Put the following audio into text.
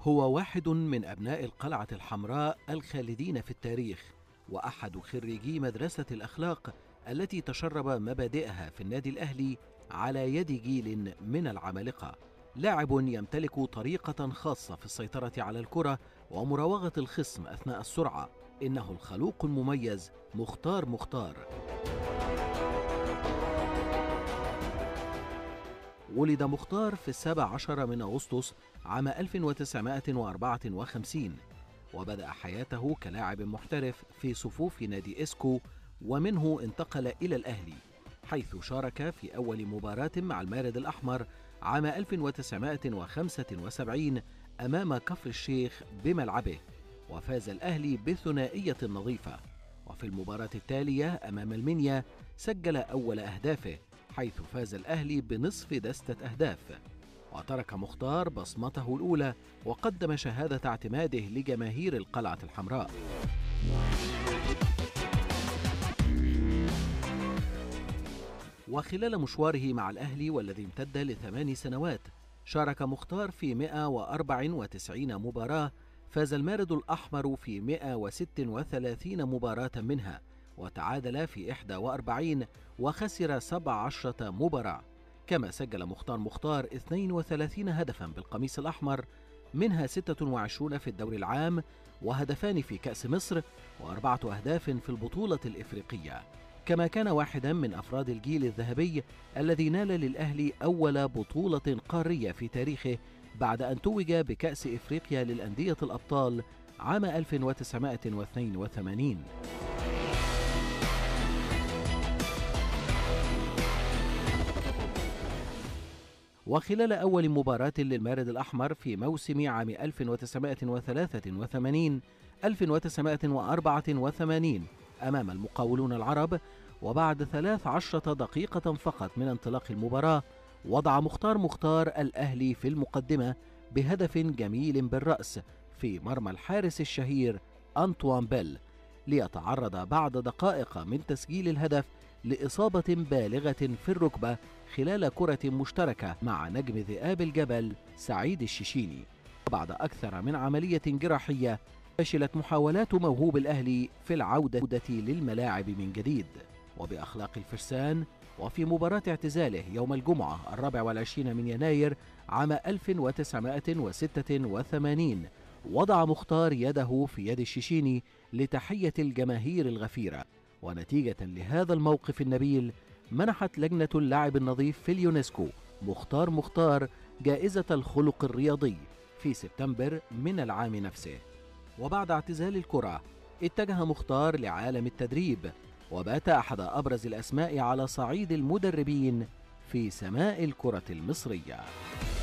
هو واحد من أبناء القلعة الحمراء الخالدين في التاريخ، وأحد خريجي مدرسة الأخلاق التي تشرب مبادئها في النادي الأهلي على يد جيل من العمالقة. لاعب يمتلك طريقة خاصة في السيطرة على الكرة ومراوغة الخصم أثناء السرعة. إنه الخلوق المميز مختار. ولد مختار في 17 من أغسطس عام 1954، وبدأ حياته كلاعب محترف في صفوف نادي إسكو، ومنه انتقل إلى الأهلي، حيث شارك في أول مباراة مع المارد الأحمر عام 1975 أمام كفر الشيخ بملعبه، وفاز الأهلي بثنائية نظيفة. وفي المباراة التالية أمام المنيا سجل أول أهدافه، حيث فاز الأهلي بنصف دستة أهداف. وترك مختار بصمته الأولى وقدم شهادة اعتماده لجماهير القلعة الحمراء. وخلال مشواره مع الأهلي والذي امتد ل8 سنوات، شارك مختار في 194 مباراة، فاز المارد الأحمر في 136 مباراة منها، وتعادل في 41 وخسر 17 مباراة. كما سجل مختار 32 هدفا بالقميص الأحمر، منها 26 في الدوري العام، وهدفان في كأس مصر، و4 أهداف في البطولة الإفريقية. كما كان واحدا من أفراد الجيل الذهبي الذي نال للأهلي أول بطولة قارية في تاريخه، بعد أن توج بكأس إفريقيا للأندية الأبطال عام 1982. وخلال أول مباراة للمارد الأحمر في موسم عام 1983-1984 أمام المقاولون العرب، وبعد 13 دقيقة فقط من انطلاق المباراة، وضع مختار الأهلي في المقدمة بهدف جميل بالرأس في مرمى الحارس الشهير أنطوان بيل، ليتعرض بعد دقائق من تسجيل الهدف لإصابة بالغة في الركبة خلال كرة مشتركة مع نجم ذئاب الجبل سعيد الششيني. وبعد أكثر من عملية جراحية، فشلت محاولات موهوب الأهلي في العودة للملاعب من جديد. وبأخلاق الفرسان، وفي مباراة اعتزاله يوم الجمعة 24 من يناير عام 1986، وضع مختار يده في يد الششيني لتحية الجماهير الغفيرة. ونتيجة لهذا الموقف النبيل، منحت لجنة اللاعب النظيف في اليونسكو مختار جائزة الخلق الرياضي في سبتمبر من العام نفسه. وبعد اعتزال الكرة، اتجه مختار لعالم التدريب، وبات أحد أبرز الأسماء على صعيد المدربين في سماء الكرة المصرية.